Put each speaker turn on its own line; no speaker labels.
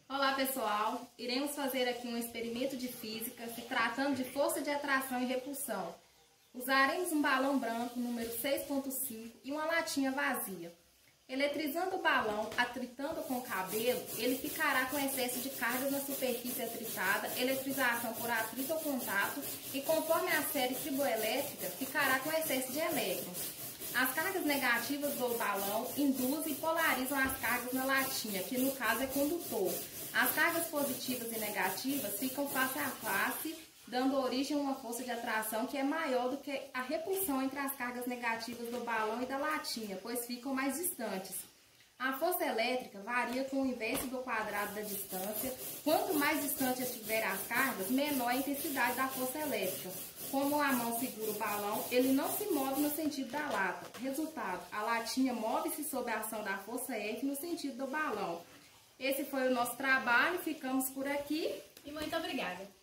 Olá pessoal, iremos fazer aqui um experimento de física se tratando de força de atração e repulsão. Usaremos um balão branco número 6.5 e uma latinha vazia. Eletrizando o balão, atritando com o cabelo, ele ficará com excesso de cargas na superfície atritada, eletrização por atrito ou contato e conforme a série triboelétrica, ficará com excesso de elétrons. As cargas negativas do balão induzem e polarizam as cargas na latinha, que no caso é condutor. As cargas positivas e negativas ficam face a face, dando origem a uma força de atração que é maior do que a repulsão entre as cargas negativas do balão e da latinha, pois ficam mais distantes. A força elétrica varia com o inverso do quadrado da distância. Quanto mais distante estiver as cargas, menor a intensidade da força elétrica. Como a mão segura o balão, ele não se move no sentido da lata. Resultado, a latinha move-se sob a ação da força F no sentido do balão. Esse foi o nosso trabalho, ficamos por aqui
e muito obrigada!